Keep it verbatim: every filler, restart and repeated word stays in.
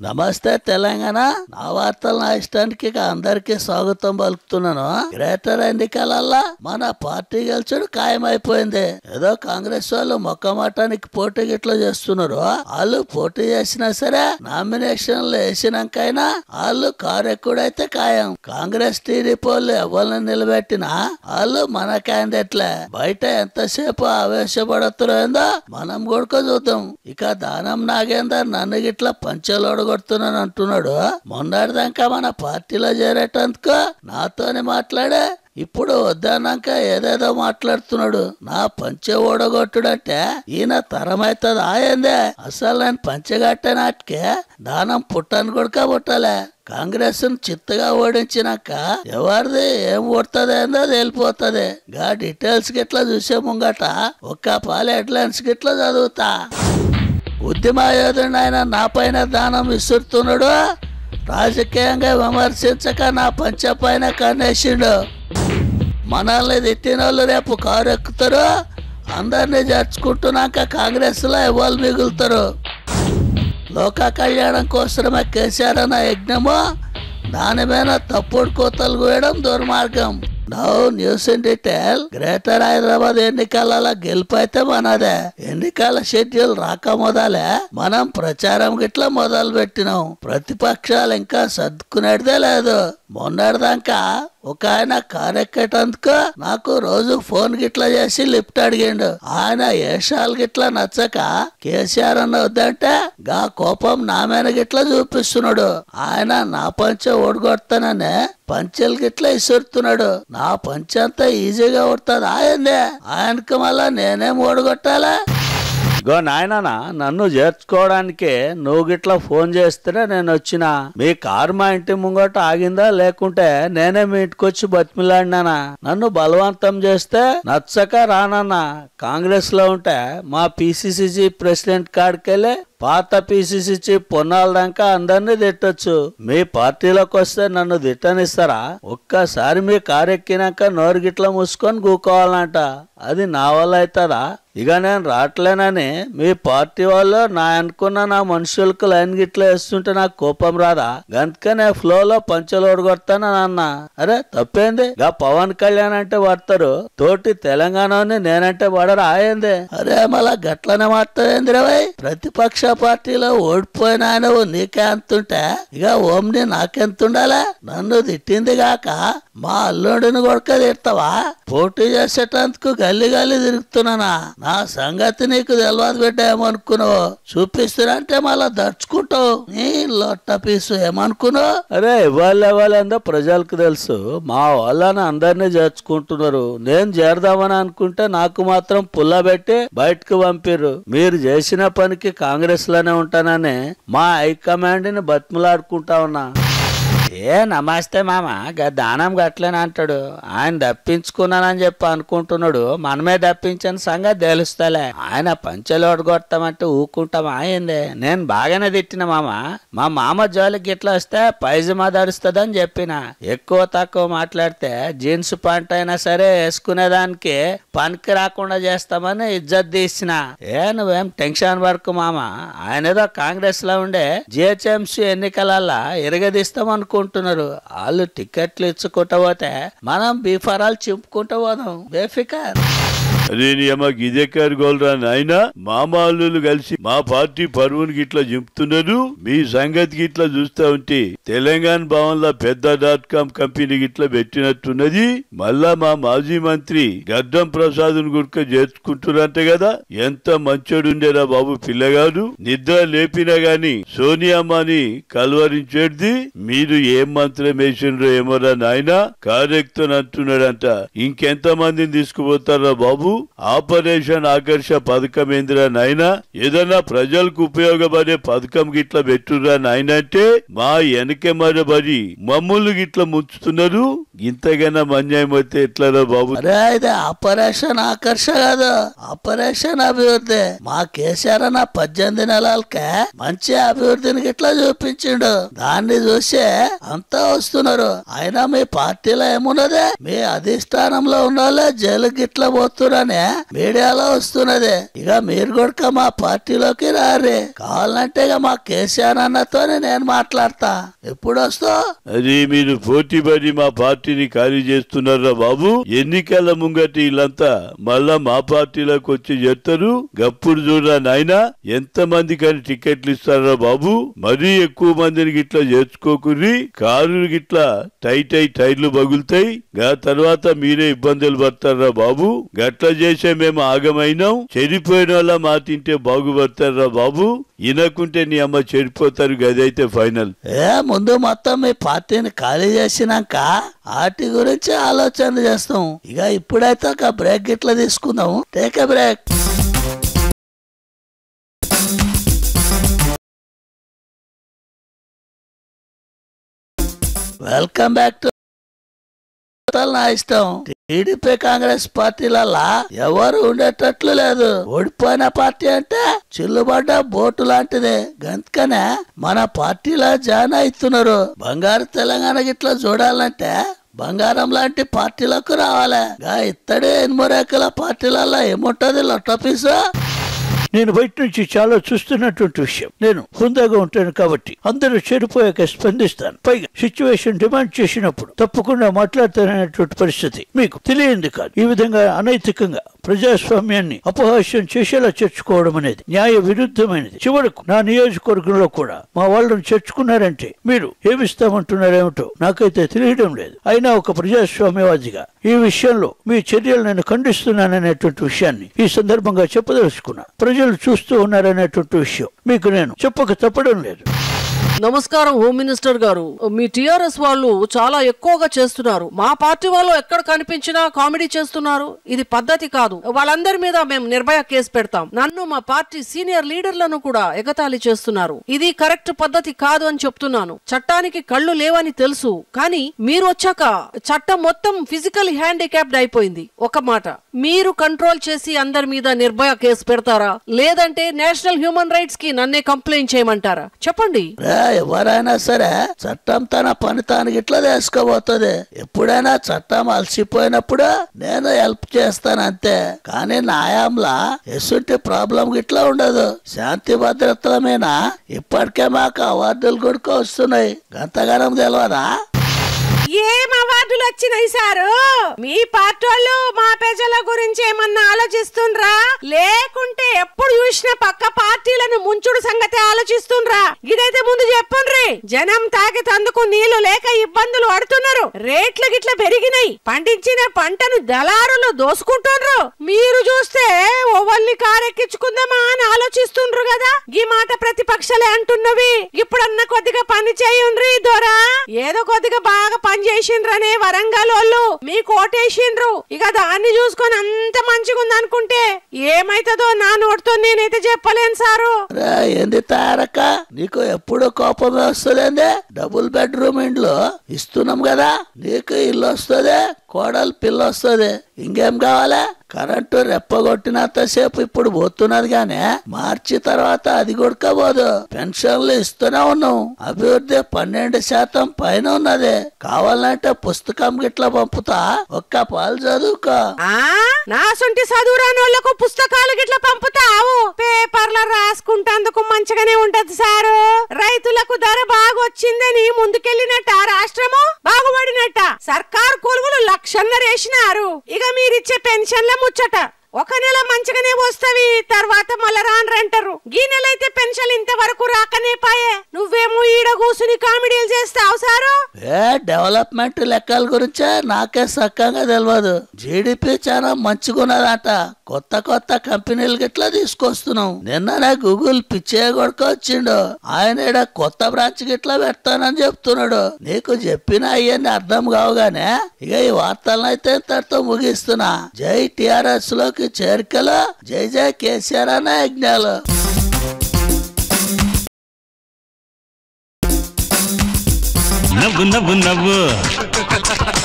నమస్తే తెలంగాణ. నా వార్తలు నా ఇష్టానికి అందరికి స్వాగతం పలుకుతున్నాను. గ్రేటర్ ఎన్నికలల్లా మన పార్టీ గెలిచుడు ఖాయమైపోయింది. ఏదో కాంగ్రెస్ వాళ్ళు మొక్కమాటానికి పోటీ గిట్లా చేస్తున్నారు. వాళ్ళు పోటీ చేసినా సరే నామినేషన్లు వేసినాకైనా వాళ్ళు కారెక్కుడైతే ఖాయం. కాంగ్రెస్ టీడీపీ వాళ్ళు ఎవరిని నిలబెట్టినా వాళ్ళు మన క్యాండిడేట్లే. బయట ఎంతసేపు ఆవేశపడుతుందో మనం కూడా చూద్దాం. ఇక దానం నాగేందర్ నన్ను గిట్లా పంచలోడు కొడుతున్నాను అంటున్నాడు. మొన్నటిదాకా మన పార్టీలో చేరేటందుకు నాతోనే మాట్లాడే ఇప్పుడు వద్దన్నాక ఏదేదో మాట్లాడుతున్నాడు. నా పంచె ఓడగొట్టుడంటే ఈయన తరమైతుంది ఆయందే. అసలు నేను పంచెగట్టే నాటికే దానం పుట్టను కొడుక పుట్టాలే. కాంగ్రెస్ ను చిత్తగా ఓడించినాక ఎవరిది ఏం ఓడుతుందో తెలిపోతుంది. గా డీటెయిల్స్ గిట్లా చూసే ముంగట ఒక్క పాల హెడ్లైన్స్ గిట్లా చదువుతా. ఉద్యమ యోధుడు ఆయన నా పైన దానం విసురుతున్నాడు. రాజకీయంగా విమర్శించక నా పంచ పైన కన్నేసిండు. మనల్ని తిట్టిన వాళ్ళు రేపు కారు ఎక్కుతారు. అందరినీ జరుచుకుంటున్నాక కాంగ్రెస్ లో ఎవరు మిగులుతారు. లోక కళ్యాణం కోసమే కేసీఆర్ అన్న యజ్ఞము దాని మీద తప్పుడు కోతలు కోయడం దుర్మార్గం. Now news in detail. Greater Hyderabad ఎన్నికల గెలుపు అయితే మనదే. ఎన్నికల షెడ్యూల్ రాక మొదలే మనం ప్రచారం గిట్లా మొదలు పెట్టినాం. ప్రతిపక్షాలు ఇంకా సర్దుకునేదే లేదు. మొన్నటిదాకా ఒక ఆయన కారెక్కేటందుకు నాకు రోజు ఫోన్ గిట్లా చేసి లిఫ్ట్ అడిగిండు. ఆయన ఏషాలు గిట్లా నచ్చక కేసీఆర్ అన్న వద్దంటే గా కోపం నా మీద గిట్లా చూపిస్తున్నాడు. ఆయన నా పంచ ఓడగొడతాననే పంచెలు గిట్లా ఇసురుతున్నాడు. నా పంచ అంతా ఈజీగా కొడుతుంది ఆయందే. ఆయనకి మళ్ళా నేనేం ఓడగొట్టాలా? గో నాయనా, నన్ను చేర్చుకోవడానికే నువ్వు గిట్లా ఫోన్ చేస్తేనే నేను వచ్చిన. మీ కారు మా ఇంటి ముంగట ఆగిందా లేకుంటే నేనే మీ ఇంటికి వచ్చి బతిమిలాడినానా? నన్ను బలవంతం చేస్తే నచ్చక రానన్నా. కాంగ్రెస్ లో ఉంటే మా పిసిసిసి ప్రెసిడెంట్ కాడికెళ్ళి పాత పిసిసి చీఫ్ పొన్నాల దాకా అందరినీ తిట్టొచ్చు. మీ పార్టీలోకి వస్తే నన్ను తిట్టనిస్తారా? ఒక్కసారి మీ కారు ఎక్కినాక నోరు గిట్లా మూసుకొని కూకోవాలంట. అది నా వల్ల అవుతుందా? ఇక నేను రావట్లేనని మీ పార్టీ వాళ్ళు నా అనుకున్న నా మనుషులకు లైన్ గిట్లా వేస్తుంటే నాకు కోపం రాదా? గంతకనే ఫ్లో లో పంచలోడు కొడతానని అన్నా. అరే తప్పేంది? గా పవన్ కళ్యాణ్ అంటే పడతారు, తోటి తెలంగాణని నేనంటే పడరా ఆయందే? అరే మళ్ళా గట్లనే మాట్లాడేంద్రవై. ప్రతిపక్ష పార్టీలో ఓడిపోయిన ఆయన నీకే అంతుంటే ఇక ఓంని నాకెంతుండాలా? నన్ను తిట్టింది గాక మా అల్లుడిని కొడుక తిడతావా? పోటీ చేసేటందుకు గల్లి గల్లి తిరుగుతున్నానా? నా సంగతి నీకు తెలియదు బిడ్డ. ఏమనుకున్నావు? చూపిస్తున్నంటే మళ్ళా దర్చుకుంటావు. నీ లొట్ట పీసు ఏమనుకున్నావు? అరే ఇవాళ ఇవ్వాలందో ప్రజలకు తెలుసు. మా వాళ్ళని అందరినీ చేర్చుకుంటున్నారు. నేను చేరదామని అనుకుంటే నాకు మాత్రం పుల్లబెట్టి బయటకు పంపిర్రు. మీరు చేసిన పనికి కాంగ్రెస్ లోనే ఉంటానని మా హైకమాండ్ ని బతిమలాడుకుంటా ఉన్నా. ఏ నమస్తే మామ, దానం గట్లేని అంటాడు. ఆయన దప్పించుకున్నానని చెప్పి అనుకుంటున్నాడు. మనమే దప్పించిన సంగతి తెలుస్తలే. ఆయన పంచలు ఒడగొడతామంటే ఊకుంటాం ఆయిందే. నేను బాగానే తిట్టిన మామ. మా మామ జోలికి గిట్లా వస్తే పైజమా ధరుస్తుందని చెప్పిన. ఎక్కువ తక్కువ మాట్లాడితే జీన్స్ ప్యాంట్ అయినా సరే వేసుకునేదానికి పనికి రాకుండా చేస్తామని ఇజ్జత్ తీసిన. ఏ నువ్వేం టెన్షన్ పడకు మామ. ఆయన ఏదో కాంగ్రెస్ లో ఉండే జిహెచ్ఎంసీ ఎన్నికలల్లా ఇరగదీస్తాం అనుకుంటున్నారు. వాళ్ళు టికెట్లు ఇచ్చుకుంటా పోతే మనం బీఫారాలు చింపుకుంటూ పోదాం బేఫికర్. అదే అమ్మకి ఇదే కారు గోల్రా నాయన. మామ అల్లులు కలిసి మా పార్టీ పరువుని గిట్లా చింపుతున్నారు. మీ సంగతి గిట్లా చూస్తా ఉంటే తెలంగాణ భవన్ లో పెద్ద డాట్ కామ్ కంపెనీ గిట్లా పెట్టినట్టున్నది. మళ్ళా మా మాజీ మంత్రి గడ్డం ప్రసాద్ గుడ్క చేర్చుకుంటున్నారంట కదా. ఎంత మంచోడుండేరా బాబు పిల్లగాడు. నిద్ర లేపినా గాని సోనియామ్మని కలవరించేది. మీరు ఏం మంత్రం వేసిండ్రో ఏమోరా నాయన. కారెక్తనంటున్నాడంట. ఇంకెంత మందిని తీసుకుపోతారా బాబు? ఆపరేషన్ ఆకర్ష పథకం ఏందిరా నాయనా? ఏదన్నా ప్రజలకు ఉపయోగపడే పథకం గిట్లా పెట్టురా నాయన అంటే మా వెనకే మరబడి మమ్మల్ని గిట్లా ముంచుతున్నారు. ఇంతకన్నా అన్యాయం అయితే ఎట్లారా బాబు? అదే ఆపరేషన్ ఆకర్ష కాదు, ఆపరేషన్ అభివృద్ధి. మా కేసీఆర్ అన్న పద్దెనిమిది నెలలకే మంచి అభివృద్ధిని గిట్లా చూపించిండు. దాన్ని చూసే అంతా వస్తున్నారు. అయినా మీ పార్టీలో ఏమున్నదే? మీ అధిష్టానంలో ఉన్న వాళ్ళే జైలు గిట్లా పోతున్నారు అని మీడియాలో వస్తున్నది. ఇక మీరు కూడా మా పార్టీలోకి రారే, కావాలంటే ఇక మా కేసీఆర్ అన్నతోనే నేను మాట్లాడతా. ఎప్పుడు వస్తావు? అది మీరు పోటీ పడి మా పార్టీని ఖాళీ చేస్తున్నారా బాబు? ఎన్నికల ముంగటి వీళ్ళంతా మళ్ళా మా పార్టీలోకి వచ్చి చేస్తారు. గప్పుడు చూడరా నాయనా, ఎంత మంది కానీ టికెట్లు ఇస్తారా బాబు? మరీ ఎక్కువ మందిని గిట్లా చేర్చుకోకుర్రి, కారు గిట్లా టైట్ అయి టైర్లు పగులుతాయి. గా తర్వాత మీరే ఇబ్బందులు పడతారా బాబు? గట్లా చేసే మేము ఆగమైనాం. చెడిపోయిన వాళ్ళ మా తింటే బాగుపడతారా బాబు? ఇనకుంటే నీ అమ్మ చెడిపోతారు. గదైతే ఫైనల్. ఏ ముందు మొత్తం మీ పార్టీని ఖాళీ చేసినాక వాటి గురించి ఆలోచన చేస్తాం. ఇక ఇప్పుడైతే ఒక బ్రేక్ ఇట్లా తీసుకుందాం. Take a break. Welcome back to నా ఇష్టం. టీడీపీ కాంగ్రెస్ పార్టీలల్లా ఎవరు ఉండేటట్లు లేదు. ఓడిపోయిన పార్టీ అంటే చిల్లుబడ్డ బోటు లాంటిదే. గంతకనే మన పార్టీలో జాయిన్ అవుతున్నారు. బంగారు తెలంగాణ గిట్లా చూడాలంటే బంగారం లాంటి పార్టీలకు రావాలి. ఇత్తడి ఎనిమిరేకల పార్టీలల్లో ఏముంటది లొట్టపీసు? నేను బయట నుంచి చాలా చూస్తున్నటువంటి విషయం. నేను హుందాగా ఉంటాను కాబట్టి అందరూ చెడిపోయాక స్పందిస్తాను. పైగా సిచ్యువేషన్ డిమాండ్ చేసినప్పుడు తప్పకుండా మాట్లాడతాననేటువంటి పరిస్థితి మీకు తెలియంది కాదు. ఈ విధంగా అనైతికంగా ప్రజాస్వామ్యాన్ని అపహాస్యం చేసేలా చేర్చుకోవడం అనేది న్యాయ విరుద్ధమైనది. చివరకు నా నియోజకవర్గంలో కూడా మా వాళ్ళని చేర్చుకున్నారంటే మీరు ఏమిస్తామంటున్నారేమిటో నాకైతే తెలియడం లేదు. అయినా ఒక ప్రజాస్వామ్యవాదిగా ఈ విషయంలో మీ చర్యలు నేను ఖండిస్తున్నాననేటువంటి విషయాన్ని ఈ సందర్భంగా చెప్పదలుచుకున్నా. ప్రజలు చూస్తూ ఉన్నారనేటువంటి విషయం మీకు నేను చెప్పక తప్పడం లేదు. నమస్కారం హోమ్ మినిస్టర్ గారు. మీ టిఆర్ఎస్ వాళ్ళు చాలా ఎక్కువగా చేస్తున్నారు. మా పార్టీ వాళ్ళు ఎక్కడ కనిపించినా కామెడీ చేస్తున్నారు. ఇది పద్ధతి కాదు. వాళ్ళందరి మీద మేము నిర్భయ కేసు పెడతాం. నన్ను మా పార్టీ సీనియర్ లీడర్లను కూడా ఎగతాళి చేస్తున్నారు. ఇది కరెక్ట్ పద్ధతి కాదు అని చెప్తున్నాను. చట్టానికి కళ్ళు లేవని తెలుసు, కానీ మీరు వచ్చాక చట్టం మొత్తం ఫిజికల్ హ్యాండిక్యాప్డ్ అయిపోయింది. ఒక మాట, మీరు కంట్రోల్ చేసి అందరి మీద నిర్భయ కేసు పెడతారా, లేదంటే నేషనల్ హ్యూమన్ రైట్స్ కి నన్నే కంప్లైంట్ చేయమంటారా? చెప్పండి. ఎవరైనా సరే చట్టం తన పని తాను గిట్లా చేసుకోబోతుంది. ఎప్పుడైనా చట్టం అలసిపోయినప్పుడు నేను హెల్ప్ చేస్తాను అంతే. కానీ న్యాయంలా ఎసుంటి ప్రాబ్లం గిట్లా ఉండదు. శాంతి భద్రతల మీద ఇప్పటికే మాకు అవార్డులు కూడా వస్తున్నాయి. గంతగానం తెలియదా? ఏం అవార్డులు వచ్చినాయి సారు? మీ పార్టీ వాళ్ళు మా ప్రజల గురించి ఏమన్నా ఆలోచిస్తుండ్రా, లేకుంటే ఎప్పుడు చూసినా పక్క పార్టీలను ముంచుడు సంగతి ఆలోచిస్తుండ్రా? ఇదైతే ముందు చెప్పండ్రి. జనం తాగేతందుకు నీళ్లు లేక ఇబ్బందులు పడుతున్నారు. రేట్లు గిట్ల పెరిగినాయి. పండించిన పంటను దళారులు దోసుకుంటుండ్రు. మీరు చూస్తే ఓవల్ని కారెక్కించుకుందామా అని ఆలోచిస్తుండ్రు కదా. ఈ మాట ప్రతిపక్షాలే అంటున్నవి. ఇప్పుడన్నా కొద్దిగా పని చేయండ్రి దొరా. ఏదో కొద్దిగా బాగా పని చేసిండ్రనే వరంగల్ వాళ్ళు మీకు ఓటేసిండ్రు. ఇక దాన్ని చూసుకొని అంత మంచిగా ఉంది అనుకుంటే ఏమైతుందో నా నోటితో నేనైతే చెప్పలేను సారు. ఏంది తారక, నీకు ఎప్పుడు కోపమే వస్తుందే? డబుల్ బెడ్రూమ్ ఇండ్లు ఇస్తున్నాం కదా, నీకు ఇల్లు వస్తుంది, కోడలు పిల్ల వస్తుంది. ఇంకేం కావాలా? కరెంటు రెప్పగొట్టినంత సేపు ఇప్పుడు పోతున్నది గానే మార్చి తర్వాత అది కొడుకోబోదు. పెన్షన్లు ఇస్తూనే ఉన్నాం. అభివృద్ధి పన్నెండు శాతం పైన ఉన్నది. కావాలంటే పుస్తకం గిట్లా పంపుతా, ఒక్క పాలు చదువుకో. నా సొంటి చదువురాని వాళ్ళకు పుస్తకాలు గిట్లా పంపుతావు. పేపర్ల రాసుకుంటేందుకు మంచిగానే ఉంటది సారు. రైతులకు ధర బాగా వచ్చిందని ముందుకెళ్ళినట్ట రాష్ట్రము బాగుపడినట్ట. సర్కారు కొలువులు లక్షన్నర వేసినారు. ఇక మీరిచ్చే పెన్షన్ల ముచ్చట ఒక నెల మంచిగానే వస్తవి, తర్వాత మళ్ళా రాన్రంటారు. ఈ నెల అయితే పెన్షన్ ఇంతవరకు రాకనే పాయే. నువ్వేమో ఈడ కూసుని కామెడీలు చేస్తావు సారు. ఏ డెవలప్మెంట్ లెక్కల గురించే నాకే సక్కంగా తెలియదు. జీడిపి చాలా మంచిగున్నదట. కొత్త కొత్త కంపెనీలు గిట్లా తీసుకొస్తున్నాం. నిన్ననే గూగుల్ పిచ్చే కొడుకొచ్చిండు. ఆయన ఈడ కొత్త బ్రాంచ్ గిట్లా పెడతానని చెప్తున్నాడు. నీకు చెప్పిన అయ్యని అర్థం కావుగానే ఇక ఈ వార్తలను అయితే ఇంతటితో ముగిస్తున్నా. జై టిఆర్ఎస్ లోకి చేరికలు, జై జై కేసీఆర్ అన్న యజ్ఞాలు. నవ్వు నవ్వు నవ్వు